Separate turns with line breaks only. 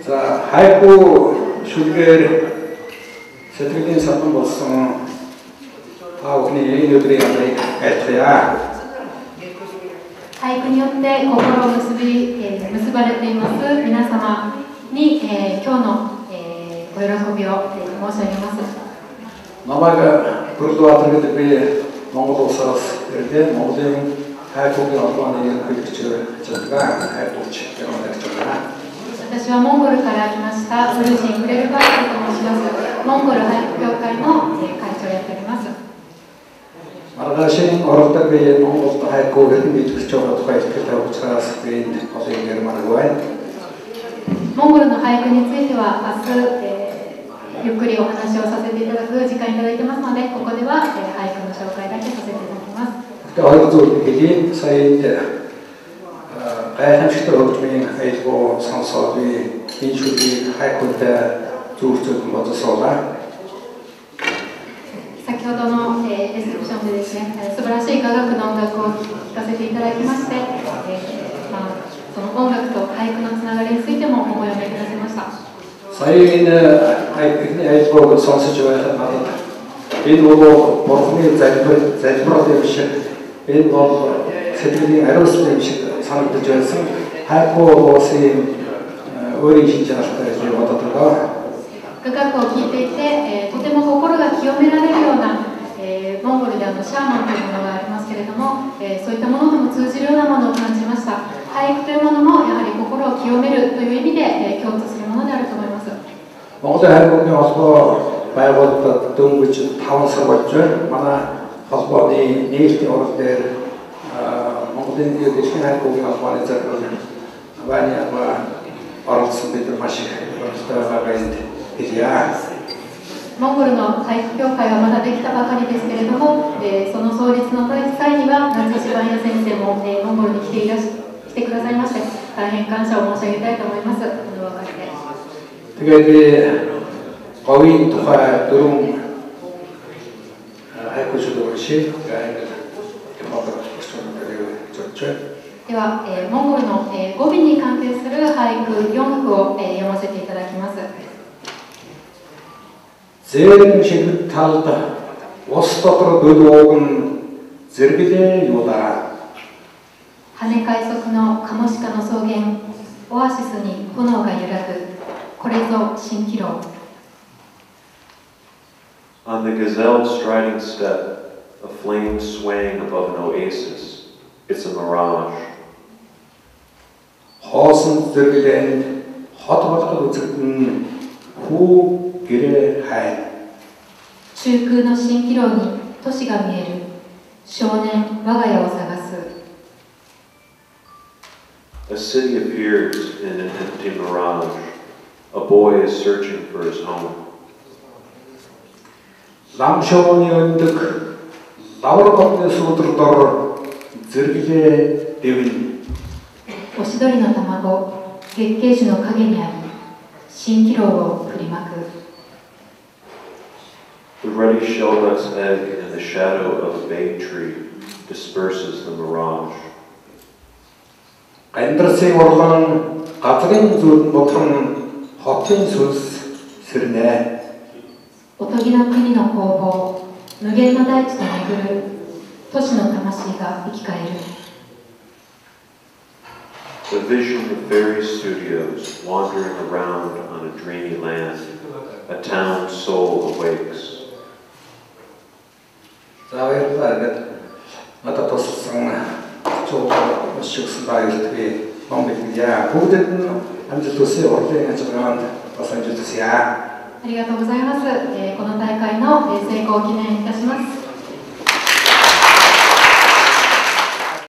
자, 하이쿠 슈리겔 세트리긴 사건 болсон 하우니 얘기들이 애트야
俳句によって心を結ばれています皆様に、今日の、ご喜びを、申し上げます。
나마가 우르바타르게 몽골 사스 이렇게 모든 하이쿠의 어떤 그렇죠. 제가 하이쿠 책을 냈잖아.
私はモンゴルから来ましたウルジン・フレルバータルと申します。モンゴル俳句協会の、会長をやっております。
말하신 어렵다고 몽골 하이쿠를 믿으시죠. 어떻게 했다고 찾아서인 어떻게 말하고요.
モンゴルの俳句については明日、ゆっくりお話をさせていただく時間いただいてますので、ここでは、俳句の紹介だけさせていただきます。
어디도 이게 사이인데 가야함식들 어떻게 하이고 선서들이 인출이 하이고 때 두루두루 먼저 써라.
先ほどの、レセプションでですね、素晴らしい雅楽の音楽を聴かせていただきまして、その音楽と俳句のつながりについてもお読みくださいました。
사이는 하이고 선서주에서 나도 인도로 보통의 자이브로데미시 인도 세트리 에로스데미시 산업들에서 하이고 시 어리신자들이 왔다가
雅楽を聴いていて、とても心が清められるような、モンゴルでシャーマンというものがありますけれども、そういったものとも通じるようなものを感じました。俳句というものもやはり心を清めるという意味で、共通するものであると思います。
몽골 하이쿠에 와서 바이블 동부지 타운서 왔죠. 만나 허스버니 니스티 오르데 몽골인 유대신 하이쿠에 와서 왔잖아요. 많이 아마 어렸을 마시 어렸다가 이제야
モンゴルの俳句協会はまだできたばかりですけれども、その創立の際には夏石番屋先生も、モンゴルに来てくださいまして、大変感謝を申し上げたいと思います。このおかげで。
그게 거의 도하 두rum 하이쿠 주도시
では、モンゴルの、語尾に関係する俳句4句を、読ませていただきます。
제일식 탈다 워스터로 그도은 제르비데 요다
羽快速のカモシカの草原オアシスに炎が揺らぐこれぞ蜃気楼
On the gazelle striding step, a flame swaying above an oasis. It's a mirage.
허슨 제르비데 허터버터도 듣는 후 길의 하이
中空の蜃気楼に都市が見える少年我が家を探す
A city appears in an empty mirage. A boy is searching for his home.
남쇼니 언덕 나오르바데 소드르더 제르비데 데윈
オシドリの卵月桂樹の影にあり蜃気楼を振りまく
The ruddy shellnut's egg in the shadow of a bay tree disperses the mirage.
앤드르스의 오르간 가트린 줄 못한 허튼 수스 스르네
おとぎの国の工房無限の大地と巡る都市の魂が生き返る
The vision of fairy studios wandering around on a dreamy land. A town's soul awakes.
자, 왜 나도 도스상 저 식스바이트에 농민이야. 고든 안주 도스에 어떻게 하지만 어서 안주 도스야.
ありがとうございます。この大会の成功を記念いたします。